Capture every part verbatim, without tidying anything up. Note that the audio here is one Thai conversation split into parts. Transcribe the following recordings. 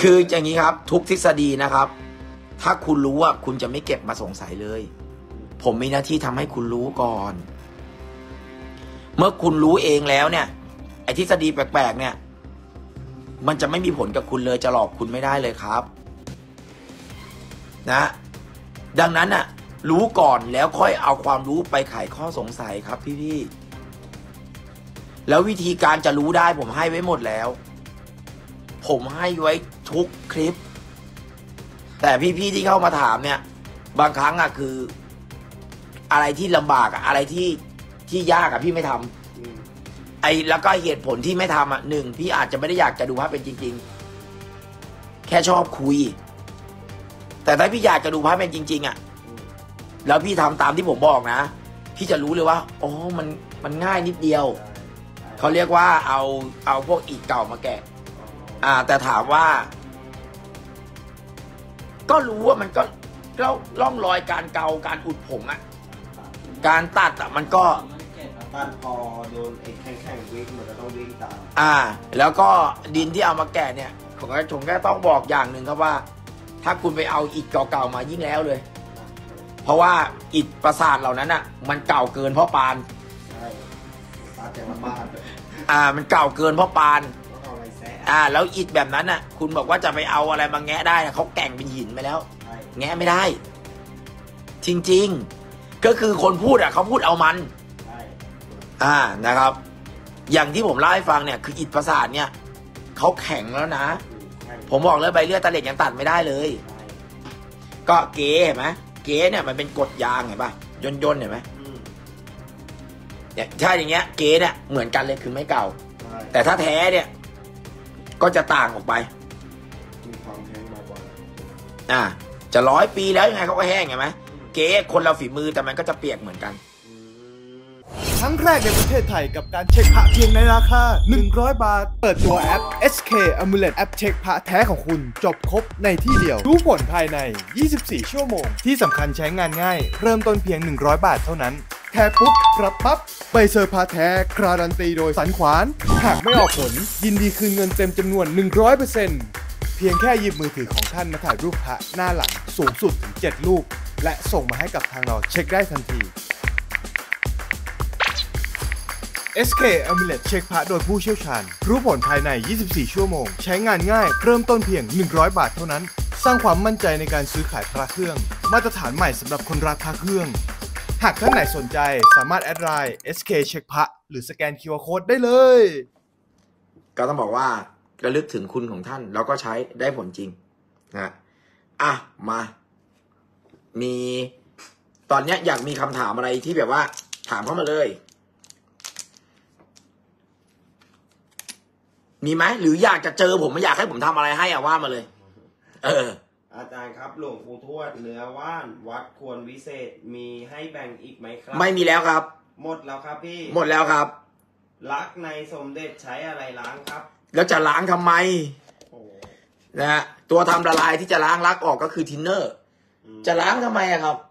คืออย่างนี้ครับทุกทฤษฎีนะครับถ้าคุณรู้ว่าคุณจะไม่เก็บมาสงสัยเลยผมมีหน้าที่ทำให้คุณรู้ก่อนเมื่อคุณรู้เองแล้วเนี่ยไอ้ทฤษฎีแปลกๆเนี่ยมันจะไม่มีผลกับคุณเลยจะหลอกคุณไม่ได้เลยครับนะดังนั้นน่ะรู้ก่อนแล้วค่อยเอาความรู้ไปไขข้อสงสัยครับพี่ๆแล้ววิธีการจะรู้ได้ผมให้ไว้หมดแล้วผมให้ไว้ทุกคลิปแต่พี่ๆที่เข้ามาถามเนี่ยบางครั้งอ่ะคืออะไรที่ลำบากอะอะไรที่ที่ยากอะพี่ไม่ทำไอ้แล้วก็เหตุผลที่ไม่ทำอ่ะหนึ่งพี่อาจจะไม่ได้อยากจะดูภาพเป็นจริงๆแค่ชอบคุยแต่ถ้าพี่อยากจะดูภาพเป็นจริงๆอ่ะแล้วพี่ทำตามที่ผมบอกนะพี่จะรู้เลยว่าอ๋อมันมันง่ายนิดเดียวเขาเรียกว่าเอาเอาพวกอิฐเก่ามาแกะอ่าแต่ถามว่าก็รู้ว่ามันก็ร่องรอยการเกาการอุดผงอ่ะการตัดอ่ะมันก็ตัดพอโดนไอ้แข็งๆวิ่งมันก็ต้องวิ่งตามอ่าแล้วก็ดินที่เอามาแกะเนี่ยผมก็ผมก็ต้องบอกอย่างหนึ่งครับว่าถ้าคุณไปเอาอิฐเก่าๆมายิ่งแล้วเลยเพราะว่าอิฐปราสาทเหล่านั้นอ่ะมันเก่าเกินเพราะปานใช่ปานแต่ละบ้านอ่ามันเก่าเกินเพราะปานอ่าแล้วอิฐแบบนั้นน่ะคุณบอกว่าจะไปเอาอะไรมาแงะได้นะเขาแก่งเป็นหินไปแล้วแงะไม่ได้จริงๆก็คือคนพูดอ่ะเขาพูดเอามันอ่านะครับอย่างที่ผมเล่าให้ฟังเนี่ยคืออิฐปราสาทเนี่ยเขาแข็งแล้วนะผมบอกเลยใบเลือดตะเหล็กยังตัดไม่ได้เลยก็เก๋เห็นไหมเก๋เนี่ยมันเป็นกรดยางเห็นป่ะย่นย่นเห็นไหมเนี่ยถ้าอย่างเงี้ยเก๋เนี่ยเหมือนกันเลยคือไม่เก่าแต่ถ้าแท้เนี่ยก็จะต่างออกไปมีความแห้งมากกว่าอ่าจะร้อยปีแล้วยังไงเขาก็แห้งเห็นไหมเก๋คนเราฝีมือแต่มันก็จะเปียกเหมือนกันครั้งแรกในประเทศไทยกับการเช็คพระเพียงในราคาหนึ่งร้อยบาทเปิดตัวแอป เอส เค Amulet แอปเช็คพระแท้ของคุณจบครบในที่เดียวรู้ผลภายในยี่สิบสี่ชั่วโมงที่สำคัญใช้งานง่ายเริ่มต้นเพียงหนึ่งร้อยบาทเท่านั้นแท้ปุ๊บรับปั๊บใบเซอร์พระแท้การันตีโดยสันขวานหากไม่ออกผลยินดีคืนเงินเต็มจำนวน หนึ่งร้อยเปอร์เซ็นต์ เพียงแค่หยิบมือถือของท่านมาถ่ายรูปพระหน้าหลังสูงสุดถึงเจ็ดรูปและส่งมาให้กับทางเราเช็คได้ทันทีเอส เค Amulet เช็คพระโดยผู้เชี่ยวชาญรู้ผลภายในยี่สิบสี่ชั่วโมงใช้งานง่ายเริ่มต้นเพียงหนึ่งร้อยบาทเท่านั้นสร้างความมั่นใจในการซื้อขายพระเครื่องมาตรฐานใหม่สำหรับคนรักพระเครื่องหากท่านไหนสนใจสามารถแอดไลน์ เอส เค เช็คพระหรือสแกน คิว อาร์ Code ได้เลยก็ต้องบอกว่าระลึกถึงคุณของท่านแล้วก็ใช้ได้ผลจริงนะอ่ะมามีตอนนี้อยากมีคำถามอะไรที่แบบว่าถามเข้ามาเลยมีไหมหรืออยากจะเจอผมไม่อยากให้ผมทำอะไรให้อ่ะว่ามาเลยเอออาจารย์ครับหลวงปู่ทวดเนื้อว่านวัดควรวิเศษมีให้แบ่งอีกไหมครับไม่มีแล้วครับหมดแล้วครับพี่หมดแล้วครับลักในสมเด็จใช้อะไรล้างครับแล้วจะล้างทำไมนะฮะตัวทำละลายที่จะล้างลักออกก็คือทินเนอร์จะล้างทำไมอะครับ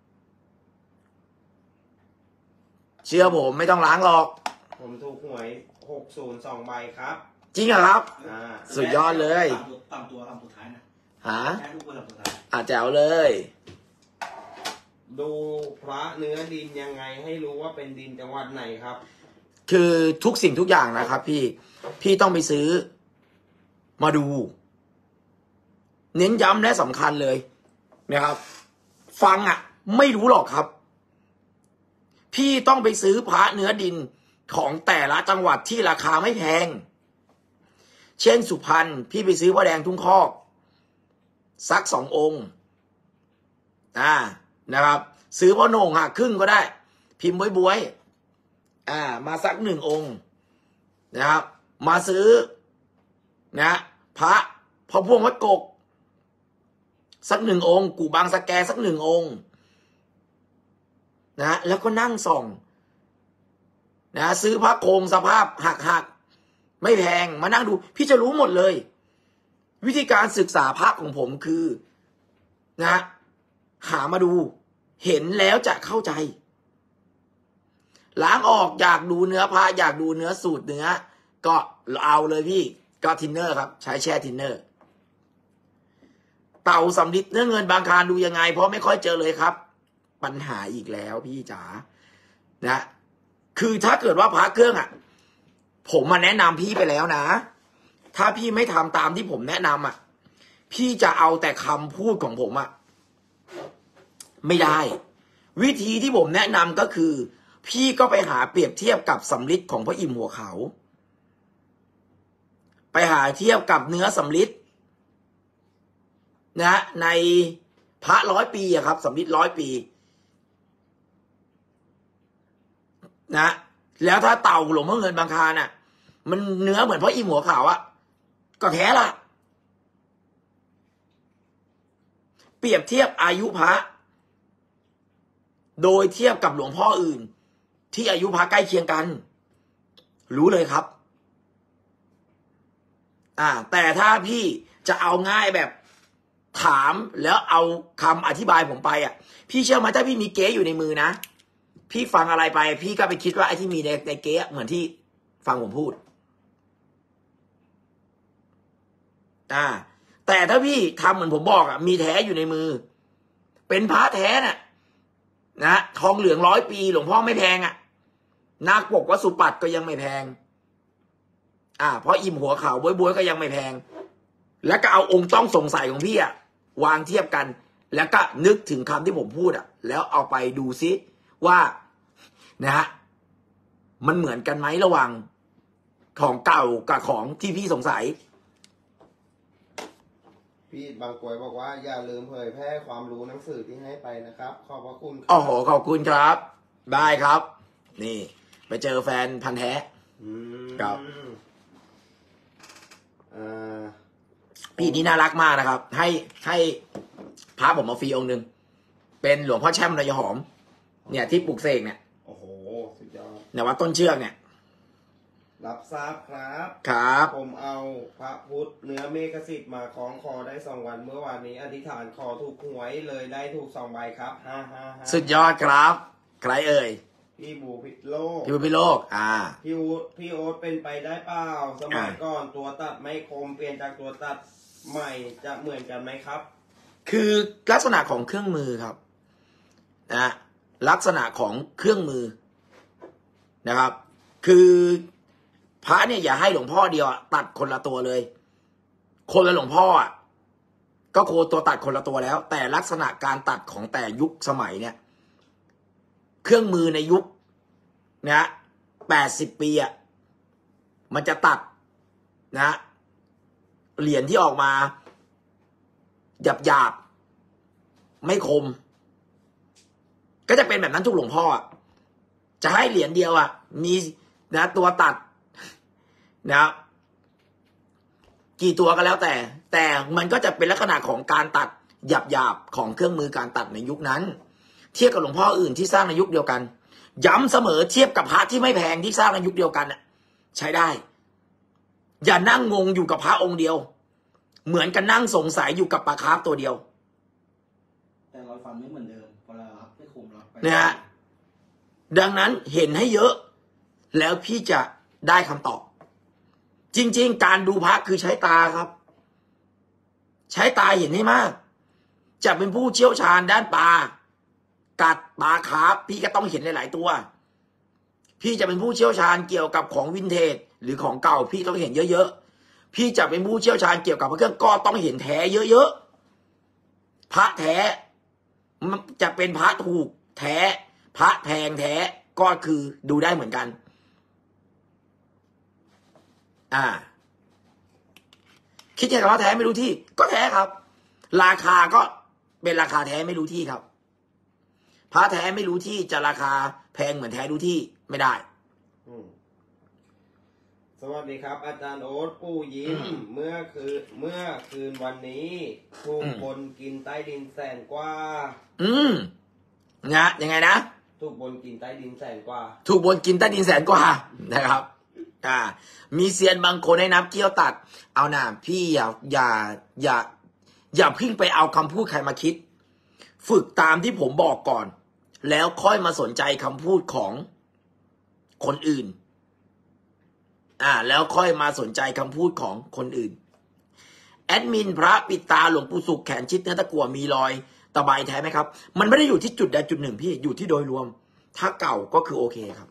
เชื่อผมไม่ต้องล้างหรอกผมถูกหวยหกศูนย์สองใบครับจริงเหรอครับสุดยอดเลยต่ำตัวต่ำสุดท้ายนะฮะแค่ทุกคนต่ำสุดท้ายอ่ะแจ๋วเลยดูพระเนื้อดินยังไงให้รู้ว่าเป็นดินจังหวัดไหนครับคือทุกสิ่งทุกอย่างนะครับพี่พี่ต้องไปซื้อมาดูเน้นย้ำและสำคัญเลยนะครับฟังอ่ะไม่รู้หรอกครับพี่ต้องไปซื้อพระเนื้อดินของแต่ละจังหวัดที่ราคาไม่แพงเช่นสุพรรณพี่ไปซื้อพระแดงทุ่งคอกสักสององค์อ่านะครับซื้อพระโหน่งหักครึ่งก็ได้พิมพ์บวยๆอ่ามาสักหนึ่งองค์นะครับมาซื้อนะพระพระพวงวัดกกสักหนึ่งองค์กูบางสแกสักหนึ่งองค์นะแล้วก็นั่งส่องนะซื้อพระโครงสภาพหักหักไม่แพงมานั่งดูพี่จะรู้หมดเลยวิธีการศึกษาพระของผมคือนะหามาดูเห็นแล้วจะเข้าใจล้างออกอยากดูเนื้อพระอยากดูเนื้อสูตรเนื้อก็เอาเลยพี่ก็ทินเนอร์ครับใช้แช่ทินเนอร์เต่าสำลิดเนื้อเงินบางคารดูยังไงเพราะไม่ค่อยเจอเลยครับ ปัญหาอีกแล้วพี่จ๋านะคือถ้าเกิดว่าพระเครื่องอ่ะผมมาแนะนำพี่ไปแล้วนะถ้าพี่ไม่ทำตามที่ผมแนะนำอ่ะพี่จะเอาแต่คำพูดของผมอ่ะไม่ได้วิธีที่ผมแนะนำก็คือพี่ก็ไปหาเปรียบเทียบกับสำลิดของพระอิมหัวเขาไปหาเทียบกับเนื้อสำลิดนะในพระร้อยปีอะครับสำลิดร้อยปีนะแล้วถ้าเต่าหลวงพ่อเงินบางคารน่ะมันเนื้อเหมือนพระอิมหัวขาวอะก็แท้ละเปรียบเทียบอายุพระโดยเทียบกับหลวงพ่ออื่นที่อายุพระใกล้เคียงกันรู้เลยครับอ่าแต่ถ้าพี่จะเอาง่ายแบบถามแล้วเอาคำอธิบายผมไปอ่ะพี่เชื่อไหมถ้าพี่มีเก๊อยู่ในมือนะพี่ฟังอะไรไปพี่ก็ไปคิดว่าไอ้ที่มีในในเก๊เหมือนที่ฟังผมพูดอ่าแต่ถ้าพี่ทำเหมือนผมบอกอ่ะมีแท้อยู่ในมือเป็นพระแท้น่ะนะทองเหลืองร้อยปีหลวงพ่อไม่แพงอ่ะนาคปกวัดสุปัตก็ยังไม่แพงอ่าเพราะอิ่มหัวขาวบวยบวยก็ยังไม่แพงแล้วก็เอาองค์ต้องสงสัยของพี่อ่ะวางเทียบกันแล้วก็นึกถึงคำที่ผมพูดอ่ะแล้วเอาไปดูซิว่านะฮะมันเหมือนกันไหมระหว่างของเก่ากับของที่พี่สงสัยพี่บางกวยบอกว่าอย่าลืมเผยแพร่ความรู้หนังสือที่ให้ไปนะครับขอบพระคุณครับโอ้โหขอบคุณครับได้ครับนี่ไปเจอแฟนพันธุ์แท้อืมครับอ่าพี่นี่น่ารักมากนะครับให้ให้พระผมมาฟรีองค์หนึ่งเป็นหลวงพ่อแช่มระยหอมเนี่ยที่ปลูกเสกเนี่ยโอ้โหสุดยอดเนี่ยวัดต้นเชือกเนี่ยรับทราบครับครับผมเอาพระพุทธเนื้อเมฆสิทธิ์มาคล้องคอได้สองวันเมื่อวานนี้อธิษฐานขอถูกหวยเลยได้ถูกสองใบครับฮ่าฮ่าฮ่าสุดยอดครับใครเอ่ยพี่บูพิโลกพี่บุญพิโลกอ่าพี่อู๊ดพี่โอ๊ตเป็นไปได้เปล่าสมัยอ่าก่อนตัวตัดไม่คมเปลี่ยนจากตัวตัดใหม่จะเหมือนกันไหมครับคือลักษณะของเครื่องมือครับนะลักษณะของเครื่องมือนะครับ คือพระเนี่ยอย่าให้หลวงพ่อเดียวอะตัดคนละตัวเลย คนละหลวงพ่ออะก็โคตัวตัดคนละตัวแล้ว แต่ลักษณะการตัดของแต่ยุคสมัยเนี่ยเครื่องมือในยุคนะแปดสิบปีอะมันจะตัดนะเหรียญที่ออกมาหยาบหยาบไม่คมก็จะเป็นแบบนั้นทุกหลวงพ่ออะจะให้เหรียญเดียวอ่ะมีนะตัวตัดนะกี่ตัวก็แล้วแต่ แต่มันก็จะเป็นลักษณะของการตัดหยาบหยาบของเครื่องมือการตัดในยุคนั้นเทียบกับหลวงพ่ออื่นที่สร้างในยุคเดียวกันย้ำเสมอเทียบกับพระที่ไม่แพงที่สร้างในยุคเดียวกันอ่ะใช้ได้อย่านั่งงงอยู่กับพระองค์เดียวเหมือนกันนั่งสงสัยอยู่กับปลาคาร์ฟตัวเดียวแต่รอยฟันไม่เหมือนเดิมเวลารับไม่คมรับไปนะฮะดังนั้นเห็นให้เยอะแล้วพี่จะได้คำตอบจริงๆการดูพระคือใช้ตาครับ ใช้ตาเห็นให้มากจะเป็นผู้เชี่ยวชาญด้านปลากัดปลาคาร์ฟพี่ก็ต้องเห็นหลายๆตัวพี่จะเป็นผู้เชี่ยวชาญเกี่ยวกับของวินเทจหรือของเก่าพี่ต้องเห็นเยอะๆพี่จะเป็นผู้เชี่ยวชาญเกี่ยวกับพระเครื่องก็ต้องเห็นแท้เยอะๆพระแท้จะเป็นพระถูกแท้พระแพงแท้ก็คือดูได้เหมือนกันอ่าคิดแค่ว่าแท้ไม่รู้ที่ก็แท้ครับ ราคาก็เป็นราคาแท้ไม่รู้ที่ครับพระแท้ไม่รู้ที่จะราคาแพงเหมือนแท้รู้ที่ไม่ได้อืมสวัสดีครับ อาจารย์โอ๊ตปู่ยิ้มเมื่อคืนเมื่อคืนวันนี้ถูกอืมคนกินใต้ดินแสนกว่าอืมนะยังไงนะถูกบนกินใต้ดินแสนกว่าถูกบนกินใต้ดินแสนกว่านะครับอ่ามีเซียนบางคนให้นับเกี้ยวตัดเอาหน่าพี่อย่าอย่าอย่าอย่าเพิ่งไปเอาคำพูดใครมาคิดฝึกตามที่ผมบอกก่อน แล้วค่อยมาสนใจคำพูดของคนอื่นอ่าแล้วค่อยมาสนใจคำพูดของคนอื่นแอดมินพระปิดตาหลวงปู่สุขแขนชิดเนื้อตะกั่วมีรอยตะไบแท้ไหมครับ มันไม่ได้อยู่ที่จุดใดจุดหนึ่งพี่อยู่ที่โดยรวมถ้าเก่าก็คือโอเคครับ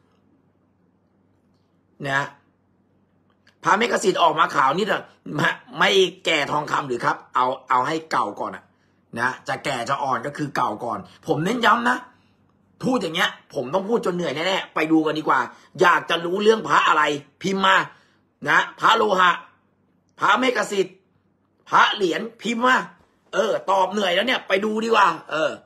นะพระเมกสิทธิ์ออกมาขาวนี่นะไม่แก่ทองคำหรือครับเอาเอาให้เก่าก่อนอะนะจะแก่จะอ่อนก็คือเก่าก่อนผมเน้นย้ำนะพูดอย่างเงี้ยผมต้องพูดจนเหนื่อยแน่ๆไปดูกันดีกว่าอยากจะรู้เรื่องพระอะไรพิมพ์มานะพระโลหะพระเมกสิทธิ์พระเหรียญพิมพ์มาเออตอบเหนื่อยแล้วเนี่ยไปดูดีกว่าเออ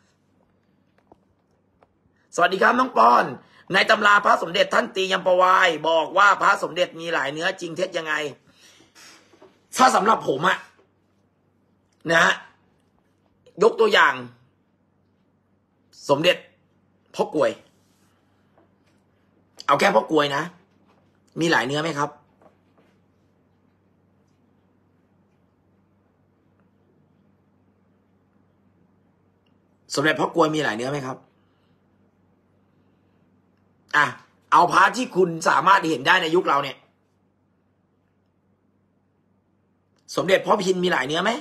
สวัสดีครับน้องปอนในตำราพระสมเด็จท่านตียัมปวายบอกว่าพระสมเด็จมีหลายเนื้อจริงเท็จยังไงถ้าสำหรับผมอะนะฮะยกตัวอย่างสมเด็จพ่อกลวยเอาแค่พ่อกลวยนะมีหลายเนื้อไหมครับสมเด็จพ่อกลวยมีหลายเนื้อไหมครับอ่ะเอาพระที่คุณสามารถเห็นได้ในยุคเราเนี่ยสมเด็จพ่อพินมีหลายเนื้อไหม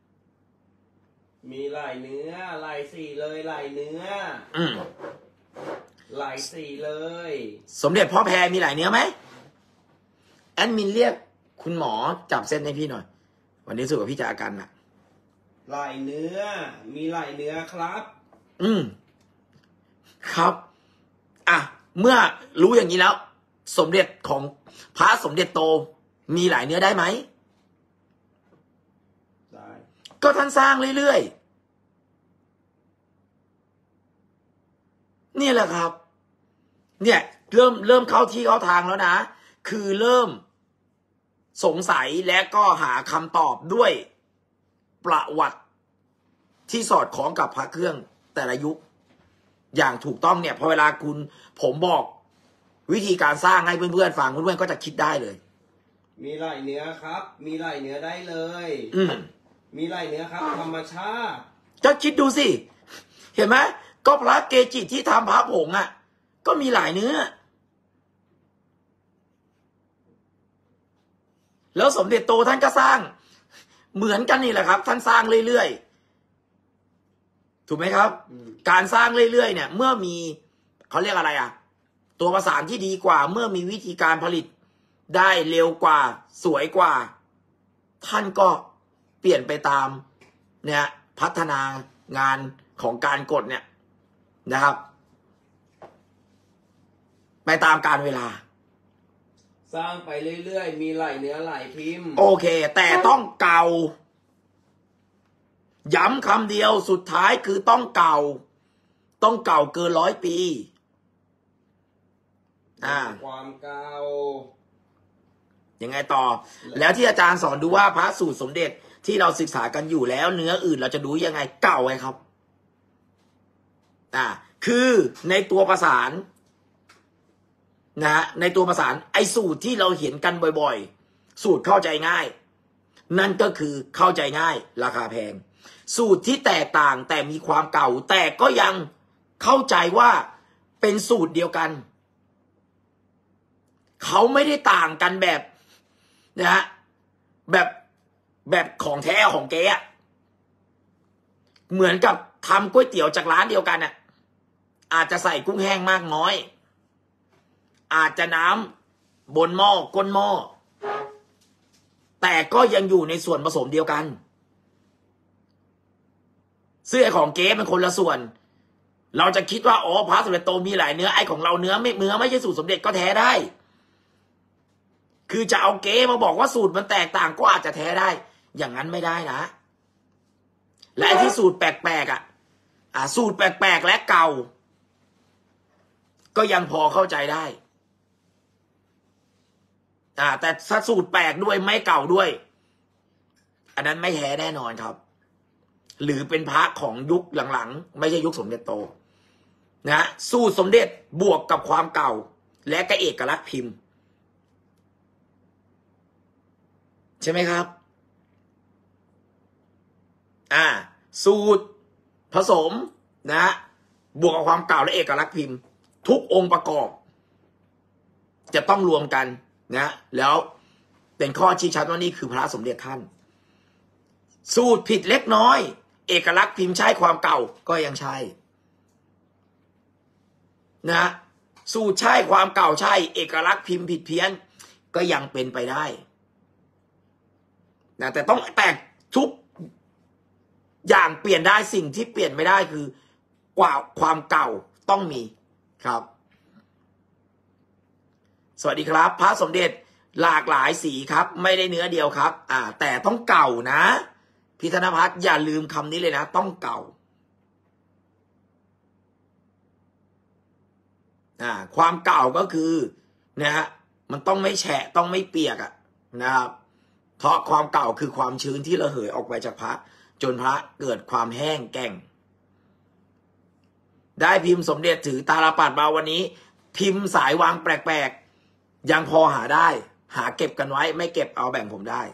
มีหลายเนื้อหลายสีเลยหลายเนื้ออืมหลายสีเลยสมเด็จพ่อแพรมีหลายเนื้อไหมแอดมินเรียกคุณหมอจับเส้นให้พี่หน่อยวันนี้สุขกับพี่จะอาการหนักหลายเนื้อมีหลายเนื้อครับอืมครับอ่ะเมื่อรู้อย่างนี้แล้วสมเด็จของพระสมเด็จโตมีหลายเนื้อได้ไหมได้ก็ท่านสร้างเรื่อยๆนี่แหละครับเนี่ยเริ่มเริ่มเข้าที่เข้าทางแล้วนะคือเริ่มสงสัยและก็หาคำตอบด้วยประวัติที่สอดคล้องกับพระเครื่องแต่ละยุคอย่างถูกต้องเนี่ยพอเวลาคุณผมบอกวิธีการสร้างให้เพื่อนๆฟังเพื่อนๆก็จะคิดได้เลยมีหลายเนื้อครับมีหลายเนื้อได้เลยอืมมีหลายเนื้อครับธรรมชาติจะคิดดูสิเห็นไหมก็พระเกจิที่ทำพระผงอ่ะก็มีหลายเนื้อแล้วสมเด็จโตท่านก็สร้างเหมือนกันนี่แหละครับท่านสร้างเรื่อยๆถูกไหมครับการสร้างเรื่อยๆเนี่ยเมื่อมีเขาเรียกอะไรอ่ะตัวประสานที่ดีกว่าเมื่อมีวิธีการผลิตได้เร็วกว่าสวยกว่าท่านก็เปลี่ยนไปตามเนี่ยพัฒนางานของการกดเนี่ยนะครับไปตามการเวลาสร้างไปเรื่อยๆมีหลายเนื้อหลายพิมพ์โอเคแต่ต้องเก่าย้ำคำเดียวสุดท้ายคือต้องเก่าต้องเก่าเกินร้อยปีอ่าความเก่ายังไงต่อแล้วที่อาจารย์สอนดูว่าพระสูตรสมเด็จที่เราศึกษากันอยู่แล้วเนื้ออื่นเราจะดูยังไงเก่าไงครับอ่าคือในตัวประสานนะในตัวประสานไอ้สูตรที่เราเห็นกันบ่อยๆสูตรเข้าใจง่ายนั่นก็คือเข้าใจง่ายราคาแพงสูตรที่แตกต่างแต่มีความเก่าแต่ก็ยังเข้าใจว่าเป็นสูตรเดียวกันเขาไม่ได้ต่างกันแบบนะฮะแบบแบบของแท้ของเก๊อะเหมือนกับทำก๋วยเตี๋ยวจากร้านเดียวกันอ่ะอาจจะใส่กุ้งแห้งมากน้อยอาจจะน้ำบนหม้อก้นหม้อแต่ก็ยังอยู่ในส่วนผสมเดียวกันเสื้อของเก๊เป็นคนละส่วนเราจะคิดว่าอ๋อพระสมเด็จโตมีหลายเนื้อไอ้ของเราเนื้อไม่เนื้อไม่ใช่สูตรสมเด็จก็แท้ได้คือจะเอาเก๊มาบอกว่าสูตรมันแตกต่างก็อาจจะแท้ได้อย่างนั้นไม่ได้นะและไอ้ที่สูตรแปลกๆอ่ะอ่าสูตรแปลกๆและเก่าก็ยังพอเข้าใจได้อ่าแต่ถ้าสูตรแปลกด้วยไม่เก่าด้วยอันนั้นไม่แท้แน่นอนครับหรือเป็นพระของยุคหลังๆไม่ใช่ยุคสมเด็จโตนะสูตรสมเด็จบวกกับความเก่าและก็เอกลักษณ์พิมพ์ใช่ไหมครับอ่าสูตรผสมนะบวกกับความเก่าและเอกลักษณ์พิมพ์ทุกองค์ประกอบจะต้องรวมกันนะแล้วเป็นข้อชี้ชัดว่านี่คือพระสมเด็จท่าน สูตรผิดเล็กน้อยเอกลักษณ์พิมพ์ใช้ความเก่าก็ยังใช่นะสูตรใช่ความเก่าใช่เอกลักษณ์พิมพ์ผิดเพี้ยนก็ยังเป็นไปได้นะแต่ต้องแตกทุกอย่างเปลี่ยนได้สิ่งที่เปลี่ยนไม่ได้คือกว่าความเก่าต้องมีครับสวัสดีครับพระสมเด็จหลากหลายสีครับไม่ได้เนื้อเดียวครับอ่าแต่ต้องเก่านะพี่ธนภัทรอย่าลืมคำนี้เลยนะต้องเก่าอ่าความเก่าก็คือนะฮะมันต้องไม่แฉะต้องไม่เปียกอะนะครับเพราะความเก่าคือความชื้นที่ระเหยออกไปจากพระจนพระเกิดความแห้งแกร่งได้พิมพ์สมเด็จถือตาลปัดมาวันนี้พิมพ์สายวางแปลกๆยังพอหาได้หาเก็บกันไว้ไม่เก็บเอาแบ่งผมได้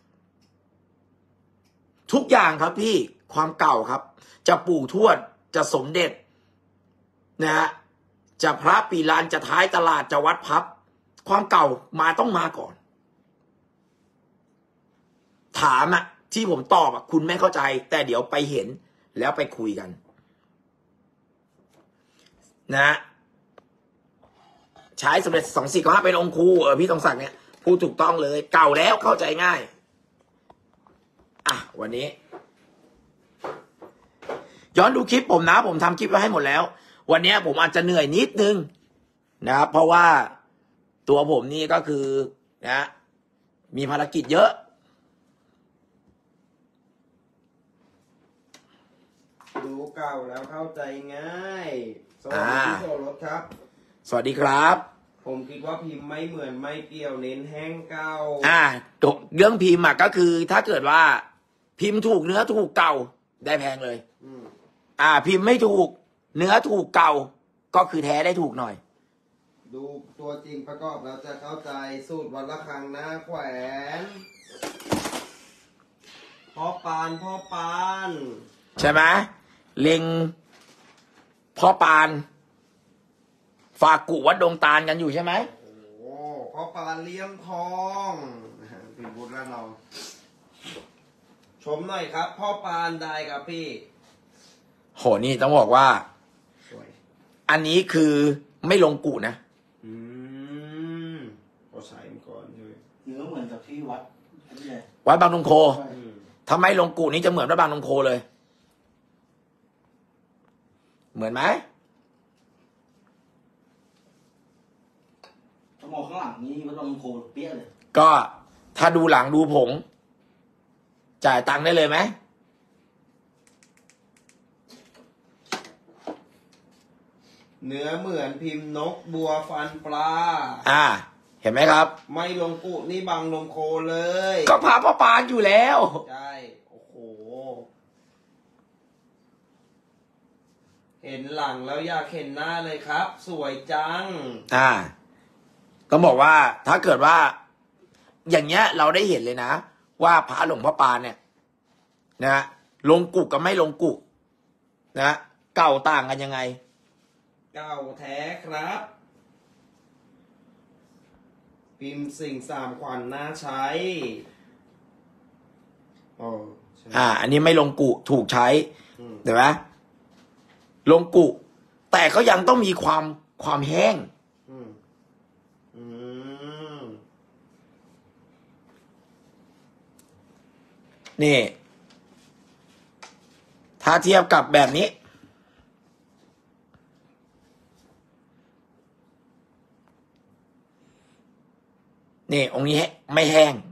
ทุกอย่างครับพี่ความเก่าครับจะปู่ทวดจะสมเด็จนะฮะจะพระปีลานจะท้ายตลาดจะวัดพับความเก่ามาต้องมาก่อนถามอะที่ผมตอบอะคุณไม่เข้าใจแต่เดี๋ยวไปเห็นแล้วไปคุยกันนะใช้สมเด็จสองสี่เก้าห้าเป็นองค์ครูเออพี่ตรงศักดิ์เนี่ยพูดถูกต้องเลยเก่าแล้วเข้าใจง่ายอ่ะวันนี้ย้อนดูคลิปผมนะผมทำคลิปไว้ให้หมดแล้ววันนี้ผมอาจจะเหนื่อยนิดนึงนะครับเพราะว่าตัวผมนี่ก็คือนะมีภารกิจเยอะดูเก่าแล้วเข้าใจง่ายสวัสดีพี่โสรสครับสวัสดีครับผมคิดว่าพิมพ์ไม่เหมือนไม่เกี่ยวเน้นแห้งเก่าอ่าเรื่องพิมพ์อ่ะก็คือถ้าเกิดว่าพิมพ์ถูกเนื้อถูกเก่าได้แพงเลยอืมอ่าพิมพ์ไม่ถูกเนื้อถูกเก่าก็คือแท้ได้ถูกหน่อยดูตัวจริงประกอบแล้วจะเข้าใจสูตรวันละครั้งหน้าแขวนพ่อปานพ่อปานใช่ไหมเล็งพ่อปานฝากกุวัดดงตาลกันอยู่ใช่ไหมโอ้พ่อปานเลี้ยมทองเป็นบุญแล้วเราชมหน่อยครับพ่อปานได้ครับพี่โหนี่ต้องบอกว่าอันนี้คือไม่ลงกุนะอืมพอใส่ก่อนเลยเนื้อเหมือนกับที่วัดวัดบางนงโคถ้าไม่ลงกุนี้จะเหมือนวัดบางนงโคเลยเหมือนไหมถ้ามองข้างหลังนี้วัดบางนงโคเปี้ยเลยก็ถ้าดูหลังดูผงจ่ายตังค์ได้เลยไหมเนื้อเหมือนพิมพ์นกบัวฟันปลาอ่าเห็นไหมครับไม่ลงกุนี่บังลงโคเลยก็พาพ่อปานอยู่แล้วใช่โอ้โหเห็นหลังแล้วอยากเห็นหน้าเลยครับสวยจังอ่าต้องบอกว่าถ้าเกิดว่าอย่างเงี้ยเราได้เห็นเลยนะว่าพระหลวงพ่อปานเนี่ยนะลงกุกับไม่ลงกุนะเก่าต่างกันยังไงเก่าแท้ครับพิมพ์สิ่งสามขวัญน่าใช้อ๋ออ่าอันนี้ไม่ลงกุถูกใช้เห็นไหมลงกุแต่ก็ยังต้องมีความความแห้งอืมอืมนี่ถ้าเทียบกับแบบนี้นี่องค์นี้ไม่แห้ง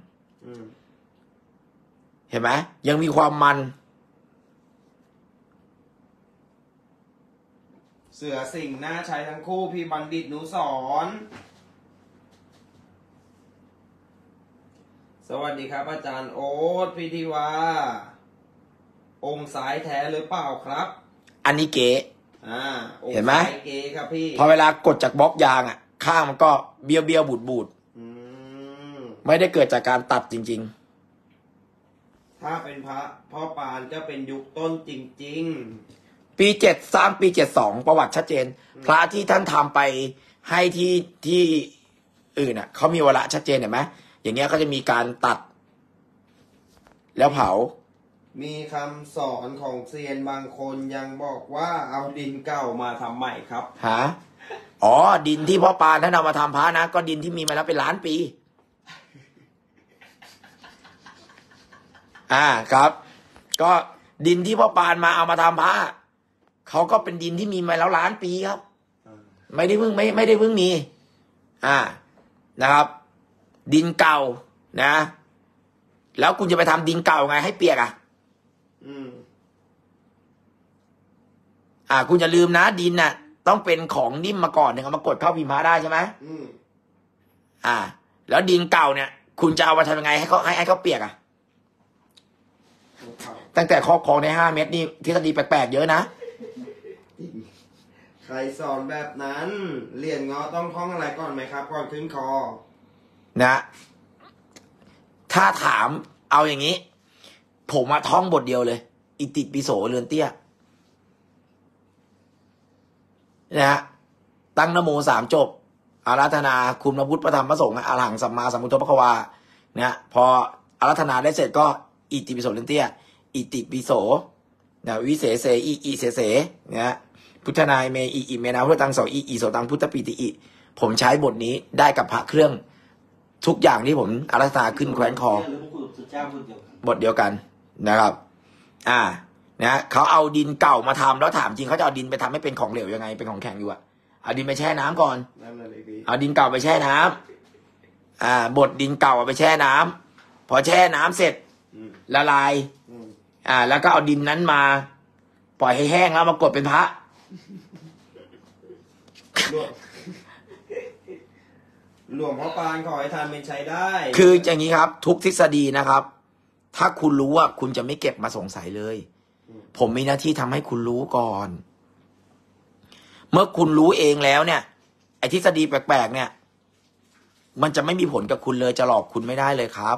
เห็นไหมยังมีความมันเสือสิ่งน่าใช้ทั้งคู่พี่บัณฑิตหนูสอนสวัสดีครับอาจารย์โอ๊ตพิธีวาองค์สายแท้หรือเปล่าครับอันนี้เก๋อ่าเห็นไหมเก๋ครับพี่พอเวลากดจากบล็อกยางอ่ะข้างมันก็เบี้ยวเบี้ยวบูดบูดไม่ได้เกิดจากการตัดจริงๆถ้าเป็นพระพ่อปานก็เป็นยุคต้นจริงๆปีเจ็ดสามปีเจ็ดสองประวัติชัดเจนพระที่ท่านทำไปให้ที่ที่อื่นอ่ะเขามีวาระชัดเจนเห็นไหมอย่างเงี้ยก็จะมีการตัด แล้วเผามีคำสอนของเซียนบางคนยังบอกว่าเอาดินเก่ามาทำใหม่ครับฮะอ๋อดินที่พ่อปานท่านเอามาทำพระนะก็ดินที่มีมาแล้วเป็นล้านปี อ่าครับ ก็ดินที่พ่อปานมาเอามาทำพระเขาก็เป็นดินที่มีมาแล้วล้านปีครับ ไม่ได้เพิ่งไม่ไม่ได้เพิ่งมี อ่านะครับ ดินเก่านะ แล้วคุณจะไปทำดินเก่าไงให้เปียกอ่ะอืมอ่า คุณอย่าลืมนะดินน่ะ ต้องเป็นของนิ่มมาก่อนถึงเอามากดเข้าพิมพ์พระได้ใช่ไหมอืมอ่า แล้วดินเก่าเนี่ย คุณจะเอามาทำยังไงให้เขาให้ให้เขาเปียกอ่ะ ตั้งแต่ครอบครองในห้าเม็ดนี่ทฤษฎีแปลกๆเยอะนะใครสอนแบบนั้นเรียนเงาะต้องท่องอะไรก่อนไหมครับ ก่อนขึ้นคอนะ ถ้าถามเอาอย่างนี้ ผมมาท่องบทเดียวเลย อิติปิโสเรือนเตี้ยนะฮะตั้งนะโมสามจบอาราธนาคุณพระพุทธพระธรรมพระสงฆ์อาหังสัมมาสัมพุทธพระควานะพออาราธนาได้เสร็จก็อิติปิโสเรือนเตี้ยอิติปิโสนะวิเศษเสอีอีเสเสนะพุทธนายเมอีอิเมนาพุทธตังสออีอีโสตังพุทธปิติอิผมใช้บทนี้ได้กับพระเครื่องทุกอย่างที่ผมอาราธนาขึ้นแขวนคอ บทเดียวกันนะครับ อ่า นะเขาเอาดินเก่ามาทำแล้วถามจริงเขาจะเอาดินไปทำให้เป็นของเหลวยังไงเป็นของแข็งอยู่อะเอาดินไปแช่น้ำก่อนนั่นเลยพี่เอาดินเก่าไปแช่น้ำอ่า บดดินเก่าเอาไปแช่น้ำพอแช่น้ำเสร็จอืมละลายอืมอ่า แล้วก็เอาดินนั้นมา ปล่อยให้แห้งแล้วมากดเป็นพระหลวงหลวงพ่อปานขอให้ทานเป็นใช้ได้คืออย่างนี้ครับ ทุกทฤษฎีนะครับ ถ้าคุณรู้ว่าคุณจะไม่เก็บมาสงสัยเลย ผมมีหน้าที่ทำให้คุณรู้ก่อน เมื่อคุณรู้เองแล้วเนี่ย ไอ้ทฤษฎีแปลกๆเนี่ย มันจะไม่มีผลกับคุณเลยจะหลอกคุณไม่ได้เลยครับ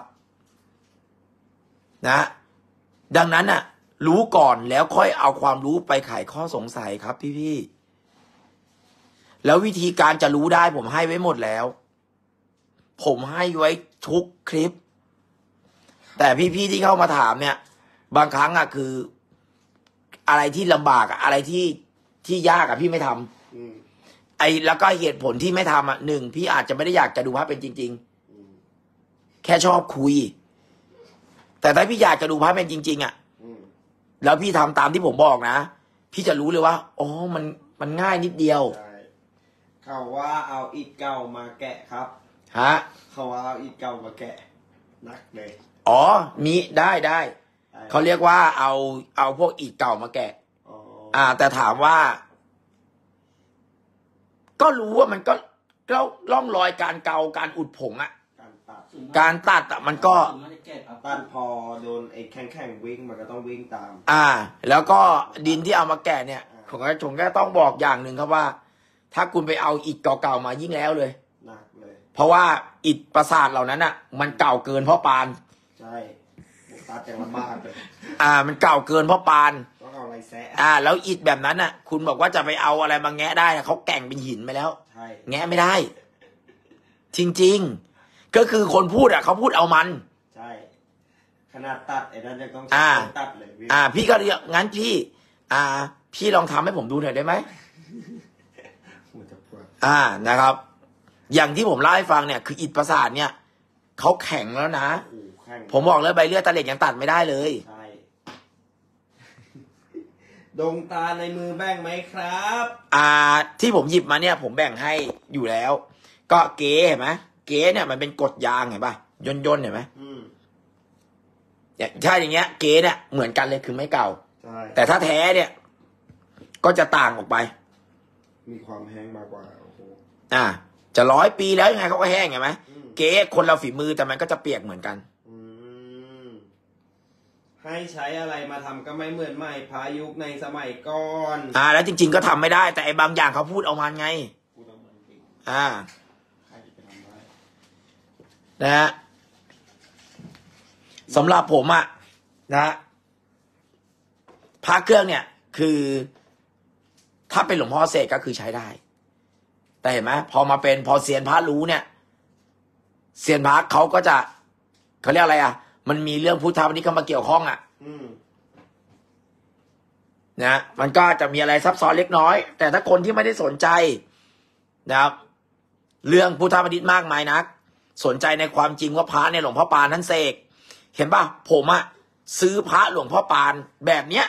นะ ดังนั้นน่ะ รู้ก่อนแล้วค่อยเอาความรู้ไปไขข้อสงสัยครับพี่ๆแล้ววิธีการจะรู้ได้ผมให้ไว้หมดแล้ว ผมให้ไว้ทุกคลิป แต่พี่ๆที่เข้ามาถามเนี่ย บางครั้งอ่ะคือ อะไรที่ลำบากอะอะไรที่ที่ยากอะพี่ไม่ทำอืมไอ้แล้วก็เหตุผลที่ไม่ทำอ่ะหนึ่งพี่อาจจะไม่ได้อยากจะดูพระเป็นจริงอืมๆ แค่ชอบคุย แต่ถ้าพี่อยากจะดูพระเป็นจริงๆอ่ะอืมแล้วพี่ทำตามที่ผมบอกนะพี่จะรู้เลยว่าอ๋อมันมันง่ายนิดเดียวใช่เขาว่าเอาอิฐเก่ามาแกะครับฮะเขาว่าเอาอิฐเก่ามาแกะนักเลยอ๋อมีได้ได้ใช่เขาเรียกว่าเอาเอาพวกอิฐเก่ามาแกะอ๋ออ่า แต่ถามว่า ก็รู้ว่ามันก็ก็ร่องรอยการเกาการอุดผงอะการตัดการตัดอะมันก็ตัดพอโดนไอ้แข้งแข้งๆวิ่งมันก็ต้องวิ่งตามอ่า แล้วก็ดินที่เอามาแกะเนี่ยผมก็ผมก็ต้องบอกอย่างหนึ่งครับว่า ถ้าคุณไปเอาอิฐเก่าๆมายิ่งแล้วเลยหนักเลยเพราะว่าอิฐปราสาทเหล่านั้นอ่ะ มันเก่าเกินพ่อปานใช่ตัดอย่างลำบากเลยอ่า มันเก่าเกินพ่อปานต้องเอาอะไรแซะอ่า แล้วอิฐแบบนั้นอ่ะ คุณบอกว่าจะไปเอาอะไรมาแงะได้นะเขาแก่งเป็นหินไปแล้วใช่แงะไม่ได้ จริงๆ ก็คือคนพูดอ่ะเขาพูดเอามันใช่ขนาดตัดไอ้นั่นยังต้องอ่าตัดเลยพี่อ่า พี่ก็เรียกงั้นพี่ อ่า พี่ลองทำให้ผมดูหน่อยได้ไหมมันจะปวดอ่านะครับ อย่างที่ผมเล่าให้ฟังเนี่ยคืออิฐปราสาทเนี่ยเขาแข็งแล้วนะโอ้โหแข้งผมบอกเลยใบเลือดตะเหล็กยังตัดไม่ได้เลยใช่ ดวงตาในมือแบ่งไหมครับอ่า ที่ผมหยิบมาเนี่ย ผมแบ่งให้อยู่แล้ว ก็เก๋เห็นไหมเก๋เนี่ยมันเป็นกดยางเห็นปะย่นย่นๆเห็นไหมอืมเนี่ยถ้าอย่างเงี้ยเก๋เนี่ยเหมือนกันเลยคือไม่เก่าใช่แต่ถ้าแท้เนี่ย ก็จะต่างออกไปมีความแห้งมากกว่าโอ้โหอ่า จะร้อยปีแล้วยังไงเขาก็แห้งเห็นไหมอืมเก๋คนเราฝีมือแต่มันก็จะเปียกเหมือนกันอืมให้ใช้อะไรมาทำก็ไม่เหมือนใหม่พายุคในสมัยก่อนอ่า แล้วจริง ๆก็ทำไม่ได้ แต่ไอ้บางอย่างเขาพูดเอามันไงพูดเอามันจริงอ่าใครจะไปทำได้นะฮะสำหรับผมอะนะฮะพระเครื่องเนี่ย คือ ถ้าเป็นหลวงพ่อเสกก็คือใช้ได้ แต่เห็นไหมพอมาเป็นพอเซียนพระรู้เนี่ยเซียนพระเขาก็จะเขาเรียกอะไรอ่ะมันมีเรื่องพุทธาวันนี้เข้ามาเกี่ยวข้องอ่ะอืมนะมันก็จะมีอะไรซับซ้อนเล็กน้อย แต่ถ้าคนที่ไม่ได้สนใจนะครับเรื่องพุทธประดิษฐ์มากมายนักสนใจในความจริงว่าพระเนี่ยหลวงพ่อปานท่านเสกเห็นป่ะผมอะซื้อพระหลวงพ่อปานแบบเนี้ย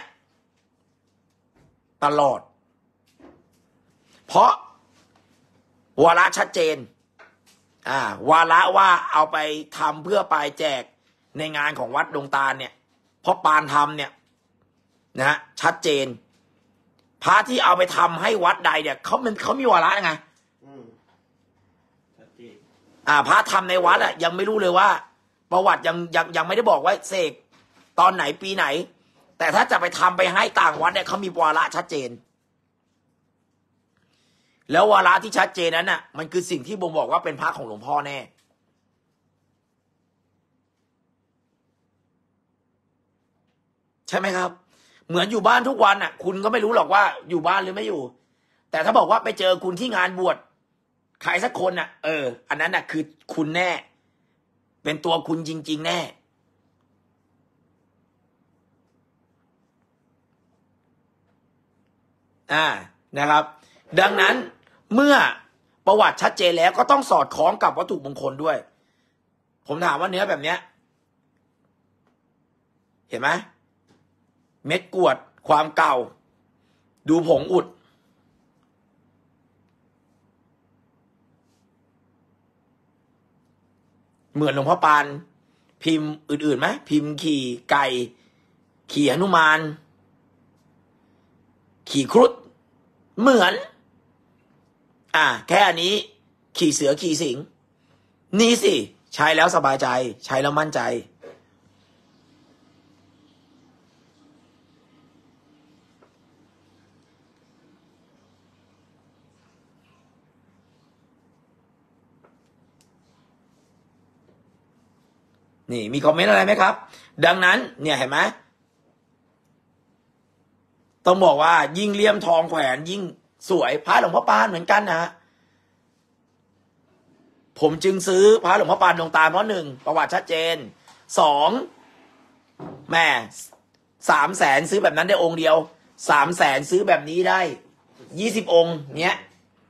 ตลอด เพราะวาระชัดเจนอ่าวาระว่าเอาไปทำเพื่อไปแจกในงานของวัดดงตาลเนี่ยเพราะปานทำเนี่ยนะฮะชัดเจนพระที่เอาไปทำให้วัดใดเนี่ยเขามันเขามีวาระไงอืมชัดเจนอ่าพระทำในวัดอ่ะยังไม่รู้เลยว่า ประวัติยังยังยังไม่ได้บอกว่าเสกตอนไหนปีไหน แต่ถ้าจะไปทำไปให้ต่างวัดเนี่ยเขามีวาระชัดเจน แล้ววาระที่ชัดเจนนั้นน่ะมันคือสิ่งที่บ่งบอกว่าเป็นพระของหลวงพ่อแน่ใช่ไหมครับเหมือนอยู่บ้านทุกวันอ่ะคุณก็ไม่รู้หรอกว่าอยู่บ้านหรือไม่อยู่แต่ถ้าบอกว่าไปเจอคุณที่งานบวชใครสักคนอ่ะเอออันนั้นน่ะคือคุณแน่เป็นตัวคุณจริงๆแน่อ่านะครับดังนั้นเมื่อประวัติชัดเจนแล้วก็ต้องสอดคล้องกับวัตถุมงคลด้วยผมถามว่าเนื้อแบบเนี้ยเห็นไหมเม็ดกวดความเก่าดูผงอุดเหมือนหลวงพ่อปานพิมพ์อื่นๆไหมพิมพ์ขี่ไก่ขี่หนุมานขี่ครุฑเหมือนอ่ะแค่อันนี้ขี่เสือขี่สิงนี่สิใช้แล้วสบายใจใช้แล้วมั่นใจนี่มีคอมเมนต์อะไรไหมครับดังนั้นเนี่ยเห็นไหมต้องบอกว่ายิ่งเลี่ยมทองแขวนยิ่งสวยพระหลวงพ่อปานเหมือนกันนะผมจึงซื้อพระหลวงพ่อปานดวงตาเพราะหนึ่งประวัติชัดเจนสองแม่สามแสนซื้อแบบนั้นได้องค์เดียวสามแสนซื้อแบบนี้ได้ยี่สิบองค์เนี้ย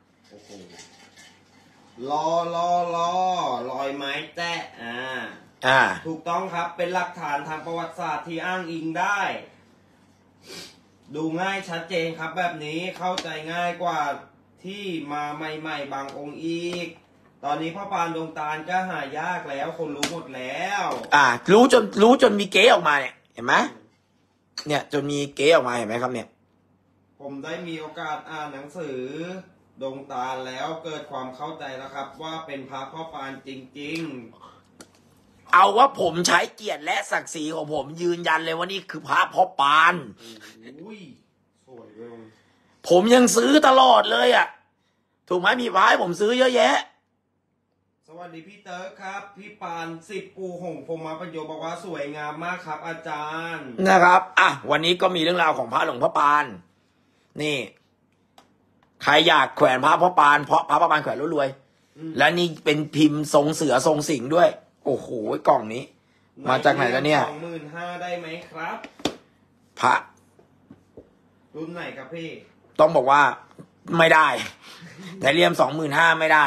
รอรอรอรอยไม้แตะอ่าอ่าถูกต้องครับเป็นหลักฐานทางประวัติศาสตร์ที่อ้างอิงได้ ดูง่ายชัดเจนครับแบบนี้เข้าใจง่ายกว่าที่มาใหม่ๆบางองค์อีก ตอนนี้พ่อปานดวงตาลก็หายากแล้วคนรู้หมดแล้วอ่า รู้จนรู้จนมีเก๊ออกมาเนี่ยเห็นไหมเนี่ยจนมีเก๊ออกมาเห็นไหมครับเนี่ยผมได้มีโอกาสอ่านหนังสือดวงตาลแล้วเกิดความเข้าใจแล้วครับ ว่าเป็นพระพ่อปานจริงๆเอาว่าผมใช้เกียรติและศักดิ์ศรีของผมยืนยันเลยว่านี่คือพระพ่อปานอุ้ยสวยเลยผมยังซื้อตลอดเลยอ่ะถูกไหมมีพระให้ผมซื้อเยอะแยะสวัสดีพี่เติร์กครับ พี่ปานสิบปูหงพรหมประโยชน์บอกว่าสวยงามมากครับ อาจารย์นะครับอ่ะวันนี้ก็มีเรื่องราวของพระหลวงพ่อปานนี่ใครอยากแขวนพระพ่อปานเพราะพระพ่อปานแขวนรวยๆและนี่เป็นพิมพ์ทรงเสือทรงสิงห์ด้วยโอ้โหกล่องนี้ มาจากไหนแล้วเนี่ยสองหมื่นห้าได้ไหมครับพระรุ่นไหนครับพี่ต้องบอกว่าไม่ได้ แต่เลี่ยมสองหมื่นห้าไม่ได้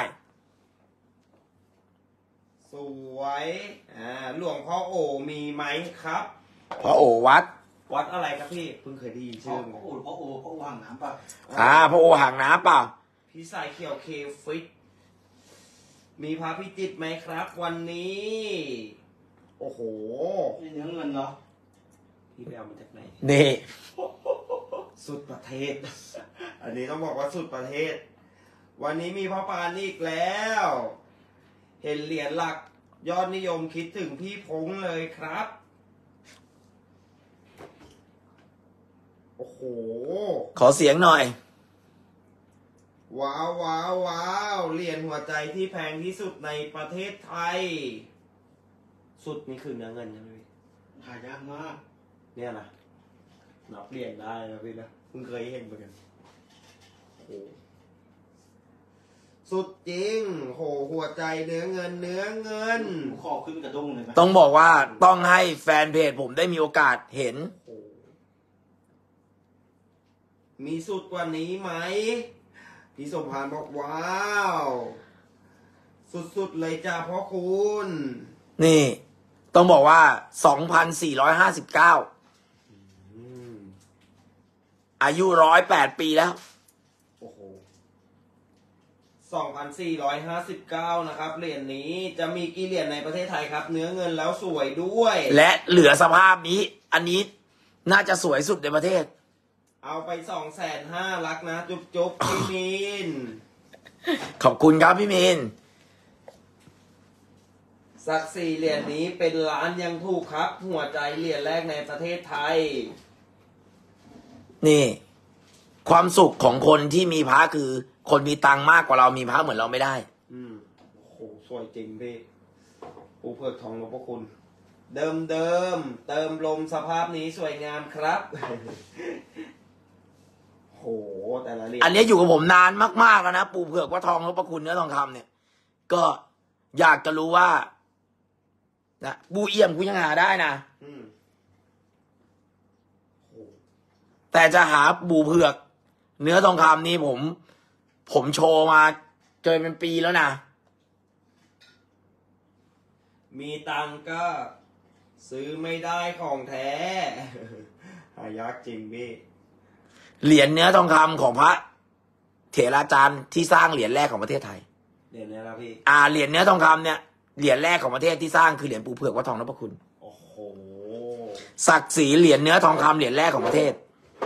สวยอ่าหลวงพ่อโอมีไหมครับเพราะโอวัดวัดอะไรครับพี่เพิ่งเคยได้ยินพ่อชื่อเหมือนพ่อกันโอพ่อโอพ่อวางน้ำป่ะอ่าพระโอห่างน้ำเปล่าพี่สายเขียวเคฟิตมีพระพิจิตรไหมครับ วันนี้ โอ้โหนี่เนื้อเงินเนาะพี่ไปเอามาจากไหนนี่สุดประเทศ อันนี้ต้องบอกว่าสุดประเทศ วันนี้มีพ่อปานอีกแล้ว เห็นเหรียญหลักยอดนิยมคิดถึงพี่พงษ์เลยครับ โอ้โหขอเสียงหน่อยว้าวว้าวว้าวเหรียญหัวใจที่แพงที่สุดในประเทศไทย สุดนี่คือเนื้อเงินใช่ไหมพี่หายากมากเนี่ยนะนับเหรียญได้นะพี่นะเพิ่งเคยเห็นเหมือนกันโอ้โหสุดจริงโหหัวใจเนื้อเงินเนื้อเงินคอขึ้นกระด้งเลยไหมต้องบอกว่าต้องให้แฟนเพจผมได้มีโอกาสเห็นโอ้มีสุดกว่านี้ไหมพี่สมพานบอกว้าว สุดๆเลยจ้าพ่อคุณนี่ ต้องบอกว่า สองพันสี่ร้อยห้าสิบเก้า อายุร้อยแปดปีแล้วโอ้โหสองพันสี่ร้อยห้าสิบเก้านะครับเหรียญนี้จะมีกี่เหรียญในประเทศไทยครับ เนื้อเงินแล้วสวยด้วยและเหลือสภาพนี้ อันนี้น่าจะสวยสุดในประเทศเอาไปสองแสนห้ารักนะ จุ๊บจุ๊บพี่มีนขอบคุณครับพี่มินสักสี่เหรียญนี้เป็นล้านยังถูกครับ หัวใจเหรียญแรกในประเทศไทยนี่ ความสุขของคนที่มีพระคือ คนมีตังค์มากกว่าเรามีพระเหมือนเราไม่ได้อืมโอ้โหสวยจริงพี่ปูเผือกทองหลวงพ่อคุณ เดิมเดิมเติมลมสภาพนี้สวยงามครับ โหแต่ละเหรียญอันนี้อยู่กับผมนานมากๆแล้วนะปู่เผือกว่าทองนพคุณเนื้อทองคำเนี่ย ก็อยากจะรู้ว่านะบูเอี่ยมกูยังหาได้นะอืมโหแต่จะหาบูเผือก เนื้อทองคำนี่ผม ผมโชว์มาเกินเป็นปีแล้วนะมีตังค์ก็ซื้อไม่ได้ของแท้ หายากจริงพี่เหรียญเนื้อทองคำของพระเถราจารย์ที่สร้างเหรียญแรกของประเทศไทยเดี๋ยวนี้นะพี่อ่าเหรียญเนื้อทองคำเนี่ยเหรียญแรกของประเทศที่สร้างคือเหรียญปู่เผือกวัดทองนพคุณโอ้โหศักดิ์ศรีเหรียญเนื้อทองคำเหรียญแรกของประเทศ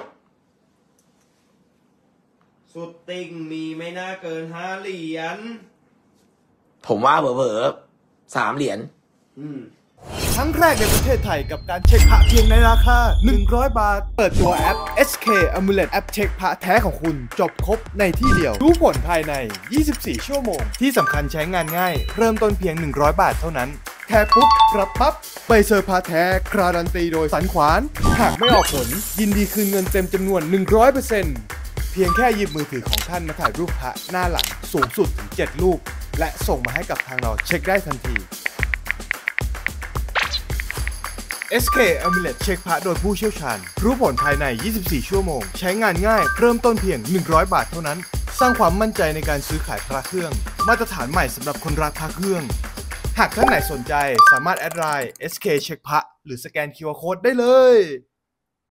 สุดติ่งมีไม่น่าเกินห้าเหรียญผมว่าเผลอๆสามเหรียญอืมครั้งแรกในประเทศไทยกับการเช็คพระเพียงในราคา หนึ่งร้อย บาท เปิดตัวแอป เอส เค Amulet แอปเช็คพระแท้ของคุณจบครบในที่เดียว รู้ผลภายใน ยี่สิบสี่ ชั่วโมง ที่สำคัญใช้งานง่าย เริ่มต้นเพียง หนึ่งร้อย บาทเท่านั้น แค่ปุ๊บรับปั๊บใบเซอร์พระแท้การันตีโดยสันขวาน หากไม่ออกผล ยินดีคืนเงินเต็มจำนวน หนึ่งร้อยเปอร์เซ็นต์ เพียงแค่หยิบมือถือของท่านมาถ่ายรูปพระหน้าหลังสูงสุดถึงเจ็ดรูปและส่งมาให้กับทางเราเช็คได้ทันที เอส เค Amulet เช็คพระโดยผู้เชี่ยวชาญรู้ผลภายใน ยี่สิบสี่ ชั่วโมง ใช้งานง่ายเริ่มต้นเพียง หนึ่งร้อย บาทเท่านั้น สร้างความมั่นใจในการซื้อขายพระเครื่อง มาตรฐานใหม่สำหรับคนรักพระเครื่อง หากท่านไหนสนใจสามารถแอดไลน์ เอส เค เช็คพระหรือสแกน คิว อาร์ Code ได้เลย